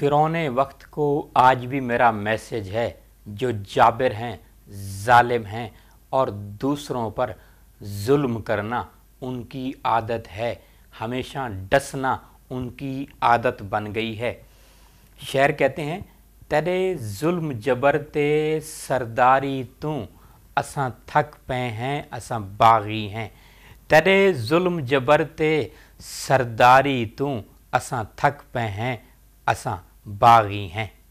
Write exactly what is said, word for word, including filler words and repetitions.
फ़िरौन वक्त को आज भी मेरा मैसेज है, जो जाबिर हैं, जालिम हैं और दूसरों पर जुल्म करना उनकी आदत है, हमेशा डसना उनकी आदत बन गई है। शेर कहते हैं, तेरे जुल्म जबर ते सरदारी तू, असां थक पे हैं, असां बागी हैं। तेरे जुल्म जबर ते सरदारी तू, असां थक पे हैं, असां बागी हैं।